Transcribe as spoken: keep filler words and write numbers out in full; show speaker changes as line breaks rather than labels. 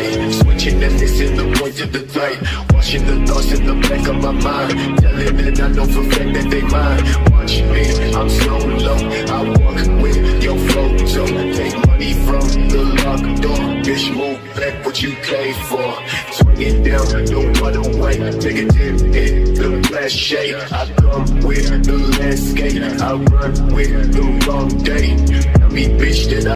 night. Switching and missing the point to the light. Washing the thoughts in the back of my mind. Telling that I know for fact that they mine. Watch me, I'm slow low. I walk with your flow. So take money from the locked door. Bitch, move back what you came for. Swing it down, no other way. Negative in the glass shade. I come with the landscape. I run with the wrong day. Tell me bitch that I